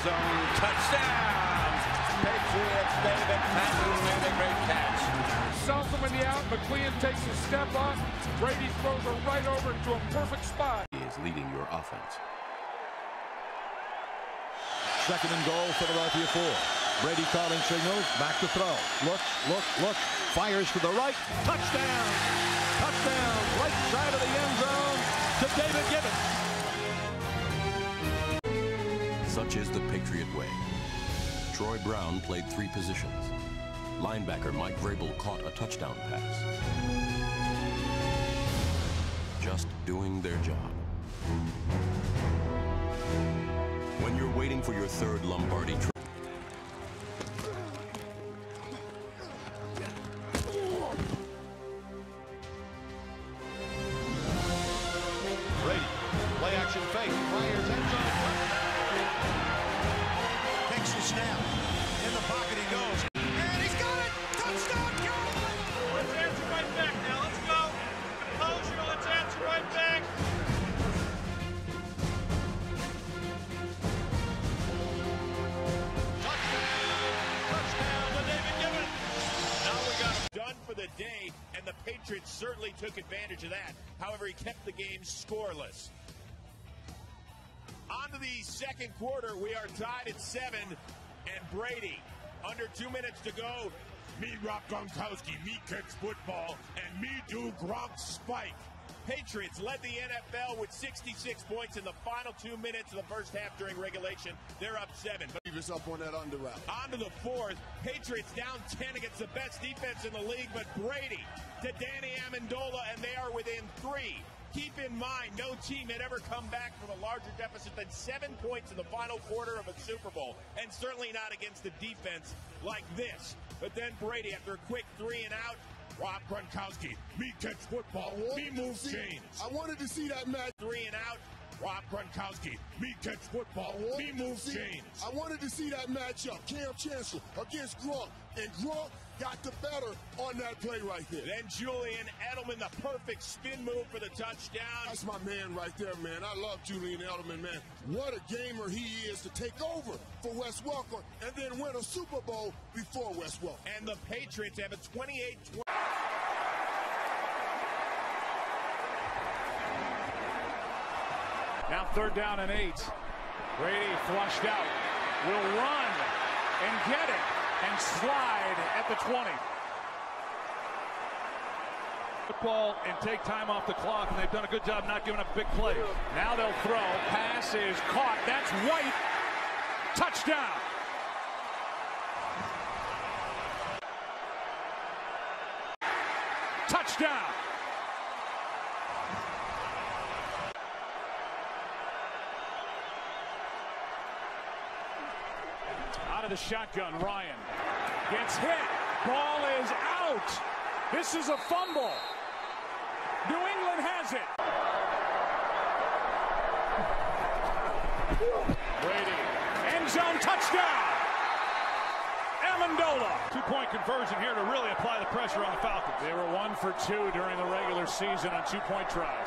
zone. Touchdown! Patriots. David Patton made a great catch. Sells him in the out. McLean takes a step up. Brady throws her right over to a perfect spot. He is leading your offense. Second and goal, Philadelphia 4. Brady calling signals, back to throw. Look, fires to the right. Touchdown! Touchdown! Right side of the end zone to David Gibbons. Such is the Patriot way. Troy Brown played 3 positions. Linebacker Mike Vrabel caught a touchdown pass. Just doing their job. When you're waiting for your 3rd Lombardi trophy, Brady, play action fake, fires end zone. Takes the snap. In the pocket he goes. And he's got it! Touchdown, Carolina! Let's answer right back now. Let's go. Composure. Let's answer right back. Touchdown to David Gibbons. Now we got him done for the day, and the Patriots certainly took advantage of that. However, he kept the game scoreless. On to the second quarter. We are tied at 7, and Brady, under 2 minutes to go. Me Rob Gronkowski, me catch football, and me do Gronk spike. Patriots led the NFL with 66 points in the final 2 minutes of the first half during regulation. They're up 7. Leave us up on that under route. On to the 4th. Patriots down 10 against the best defense in the league, but Brady to Danny Amendola, and they are within 3. Keep in mind, no team had ever come back from a larger deficit than 7 points in the final quarter of a Super Bowl, and certainly not against a defense like this. But then Brady, after a quick 3 and out, Rob Gronkowski, me catch football, me move chains. I wanted to see that match. 3 and out, Rob Gronkowski, me catch football, me move chains. I wanted to see that matchup. Cam Chancellor against Gronk. And Gronk got the better on that play right there. Then Julian Edelman, the perfect spin move for the touchdown. That's my man right there, man. I love Julian Edelman, man. What a gamer he is to take over for Wes Welker and then win a Super Bowl before Wes Welker. And the Patriots have a 28-20. Now 3rd down and 8. Brady flushed out. Will run and get it and slide at the 20. Football and take time off the clock, and they've done a good job not giving up big plays. Now they'll throw. Pass is caught. That's White. Touchdown. Touchdown. Out of the shotgun, Ryan gets hit. Ball is out. This is a fumble. New England has it. Brady, end zone touchdown. Amendola. 2-point conversion here to really apply the pressure on the Falcons. They were 1 for 2 during the regular season on 2-point tries.